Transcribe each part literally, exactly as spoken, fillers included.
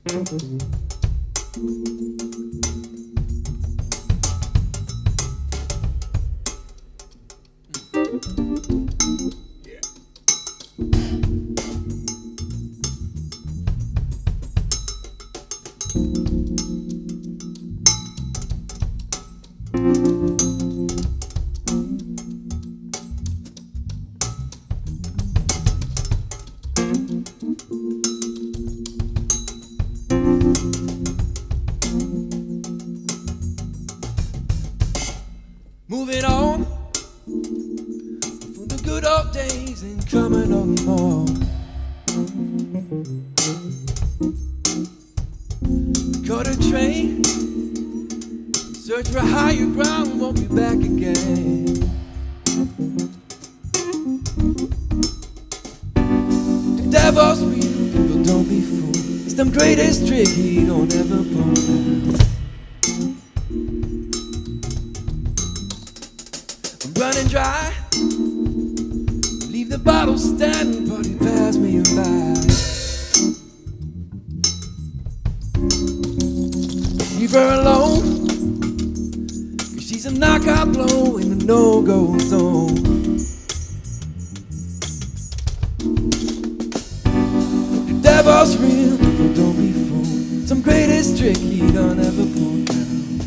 Moving on from the good old days and coming on more. Caught a train, search for higher ground, won't be back again. The devil's real, people don't be fooled. It's the greatest trick he don't ever pull down. Running dry, leave the bottle standing, but he passed me by. Leave her alone, 'cause she's a knockout blow in the no-go zone. The devil's real, people don't be fooled. Some greatest trick he don't ever pull down.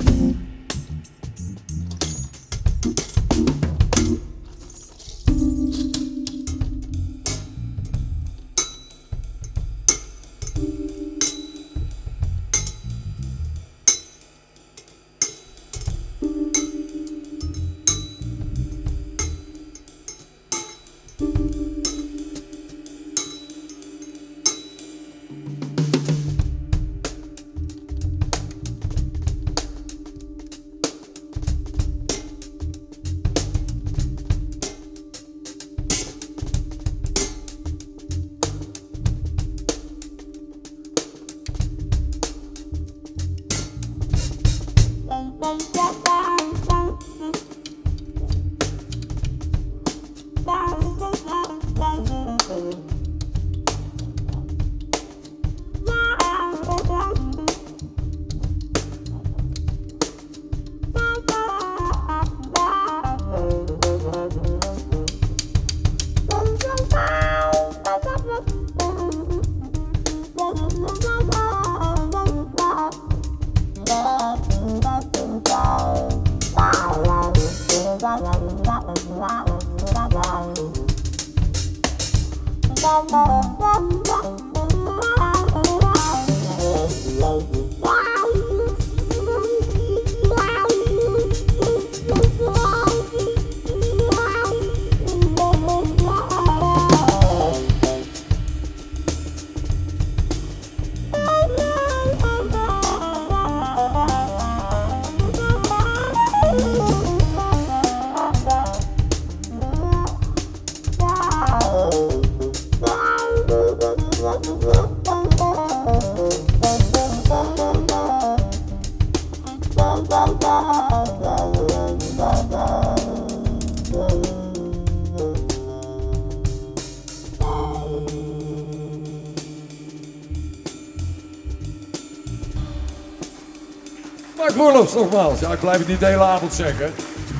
Roelofs nogmaals. Ja, ik blijf het niet de hele avond zeggen.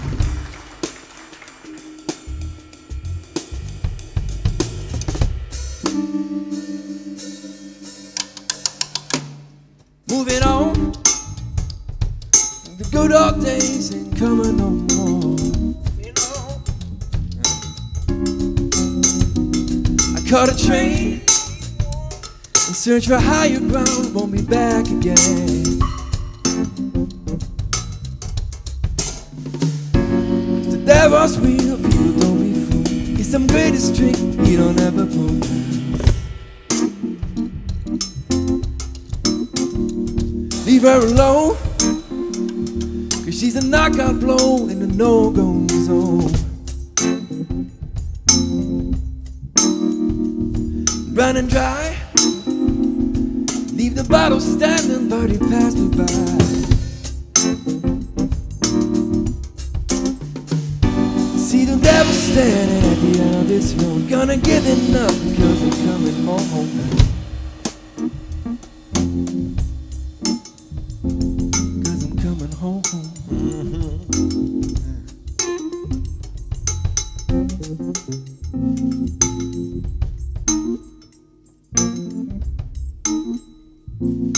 Moving on, the good old days ain't coming no more. You know, I caught a train and search for higher ground, won't be back again. The devil's real, people don't be fooled. It's some greatest trick he don't ever pull. Leave her alone, 'cause she's a knockout blow in the no-go zone. Running dry, leave the bottle standing, but he passed me by. See the devil standing at the end of this road, gonna give him up because they're coming home now. Mm-hmm.